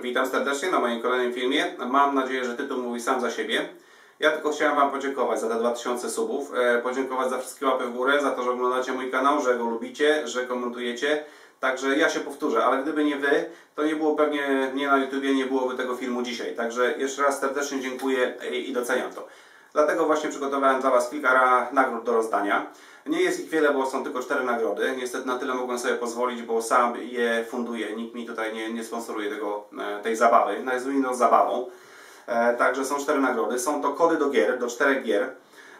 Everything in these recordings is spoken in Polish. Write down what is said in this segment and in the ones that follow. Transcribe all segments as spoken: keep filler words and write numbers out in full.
witam serdecznie na moim kolejnym filmie. Mam nadzieję, że tytuł mówi sam za siebie. Ja tylko chciałem Wam podziękować za te dwa tysiące subów, e, podziękować za wszystkie łapy w górę, za to, że oglądacie mój kanał, że go lubicie, że komentujecie. Także ja się powtórzę, ale gdyby nie Wy, to nie było pewnie mnie na YouTubie, nie byłoby tego filmu dzisiaj. Także jeszcze raz serdecznie dziękuję i doceniam to. Dlatego właśnie przygotowałem dla Was kilka nagród do rozdania. Nie jest ich wiele, bo są tylko cztery nagrody. Niestety na tyle mogłem sobie pozwolić, bo sam je funduję. Nikt mi tutaj nie, nie sponsoruje tego, tej zabawy. Nazwijmy to zabawą. E, także są cztery nagrody. Są to kody do gier, do czterech gier.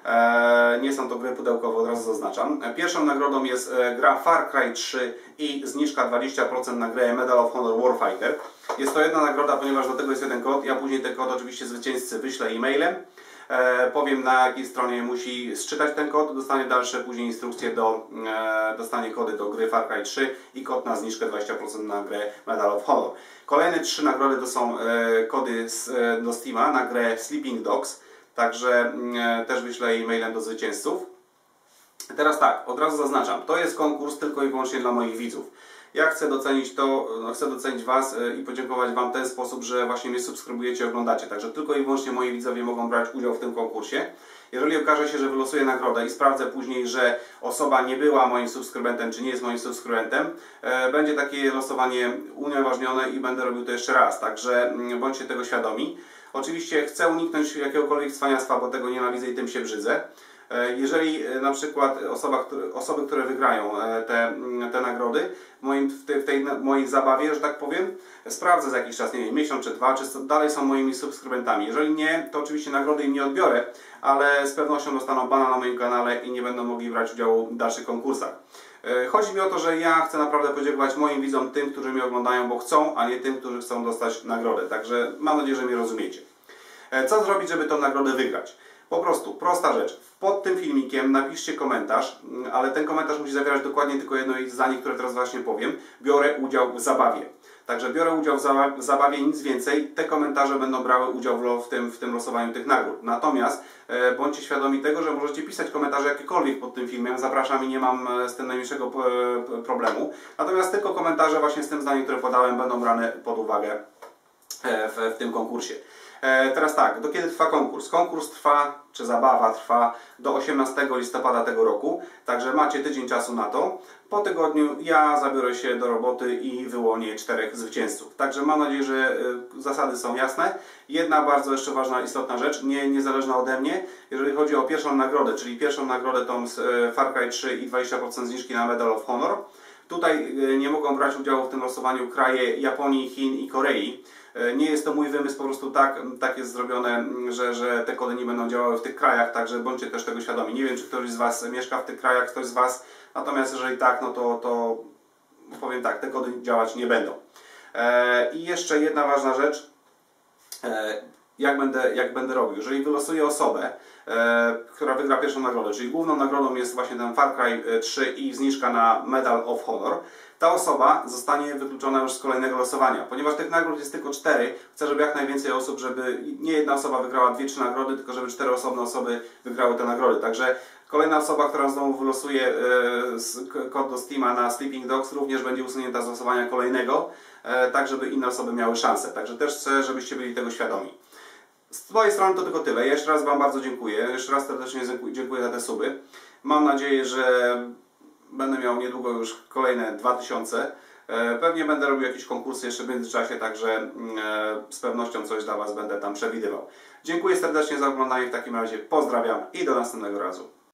E, nie są to gry pudełkowe, od razu zaznaczam. Pierwszą nagrodą jest gra Far Cry trzy i zniżka dwadzieścia procent na grę Medal of Honor Warfighter. Jest to jedna nagroda, ponieważ do tego jest jeden kod. Ja później ten kod oczywiście zwycięzcy wyślę e-mailem. E, powiem, na jakiej stronie musi sczytać ten kod, dostanie dalsze później instrukcje do e, dostanie kody do gry Far Cry trzy i kod na zniżkę dwadzieścia procent na grę Medal of Honor. Kolejne trzy nagrody to są e, kody z, e, do Steama na grę Sleeping Dogs, także e, też wyślę e-mailem do zwycięzców. Teraz tak, od razu zaznaczam, to jest konkurs tylko i wyłącznie dla moich widzów. Ja chcę docenić to, no chcę docenić Was i podziękować Wam w ten sposób, że właśnie mnie subskrybujecie i oglądacie. Także tylko i wyłącznie moi widzowie mogą brać udział w tym konkursie. Jeżeli okaże się, że wylosuję nagrodę i sprawdzę później, że osoba nie była moim subskrybentem, czy nie jest moim subskrybentem, e, będzie takie losowanie unieważnione i będę robił to jeszcze raz. Także bądźcie tego świadomi. Oczywiście chcę uniknąć jakiegokolwiek cwaniactwa, bo tego nienawidzę i tym się brzydzę. Jeżeli na przykład osoba, osoby, które wygrają te, te nagrody w, moim, w, tej, w tej mojej zabawie, że tak powiem, sprawdzę za jakiś czas, nie wiem, miesiąc czy dwa, czy dalej są moimi subskrybentami. Jeżeli nie, to oczywiście nagrody im nie odbiorę, ale z pewnością dostaną bana na moim kanale i nie będą mogli brać udziału w dalszych konkursach. Chodzi mi o to, że ja chcę naprawdę podziękować moim widzom, tym, którzy mnie oglądają, bo chcą, a nie tym, którzy chcą dostać nagrodę. Także mam nadzieję, że mnie rozumiecie. Co zrobić, żeby tę nagrodę wygrać? Po prostu, prosta rzecz. Pod tym filmikiem napiszcie komentarz, ale ten komentarz musi zawierać dokładnie tylko jedno zdanie, które teraz właśnie powiem. Biorę udział w zabawie. Także biorę udział w zabawie, nic więcej. Te komentarze będą brały udział w tym, w tym losowaniu tych nagród. Natomiast e, bądźcie świadomi tego, że możecie pisać komentarze jakiekolwiek pod tym filmem. Zapraszam i nie mam z tym najmniejszego problemu. Natomiast tylko komentarze właśnie z tym zdaniem, które podałem, będą brane pod uwagę e, w, w tym konkursie. E, teraz tak, do kiedy trwa konkurs? Konkurs trwa, czy zabawa trwa do osiemnastego listopada tego roku, także macie tydzień czasu na to. Po tygodniu ja zabiorę się do roboty i wyłonię czterech zwycięzców. Także mam nadzieję, że y, zasady są jasne. Jedna bardzo jeszcze ważna, istotna rzecz, nie, niezależna ode mnie, jeżeli chodzi o pierwszą nagrodę, czyli pierwszą nagrodę tą z y, Far Cry trzy i dwadzieścia procent zniżki na Medal of Honor. Tutaj y, nie mogą brać udziału w tym losowaniu kraje Japonii, Chin i Korei. Nie jest to mój wymysł, po prostu tak, tak jest zrobione, że, że te kody nie będą działały w tych krajach, także bądźcie też tego świadomi. Nie wiem, czy ktoś z Was mieszka w tych krajach, ktoś z Was, natomiast jeżeli tak, no to, to powiem tak, te kody działać nie będą. E, I jeszcze jedna ważna rzecz, e, jak będę, jak będę robił. Jeżeli wylosuję osobę, e, która wygra pierwszą nagrodę, czyli główną nagrodą jest właśnie ten Far Cry trzy i zniżka na Medal of Honor, ta osoba zostanie wykluczona już z kolejnego losowania. Ponieważ tych nagród jest tylko cztery, chcę, żeby jak najwięcej osób, żeby nie jedna osoba wygrała dwie, trzy nagrody, tylko żeby cztery osobne osoby wygrały te nagrody. Także kolejna osoba, która znowu wylosuje e, kod do Steama na Sleeping Dogs, również będzie usunięta z losowania kolejnego, e, tak żeby inne osoby miały szansę. Także też chcę, żebyście byli tego świadomi. Z mojej strony to tylko tyle. Jeszcze raz Wam bardzo dziękuję. Jeszcze raz serdecznie dziękuję za te suby. Mam nadzieję, że będę miał niedługo już kolejne dwa tysiące. Pewnie będę robił jakieś konkursy jeszcze w międzyczasie, także z pewnością coś dla Was będę tam przewidywał. Dziękuję serdecznie za oglądanie. W takim razie pozdrawiam i do następnego razu.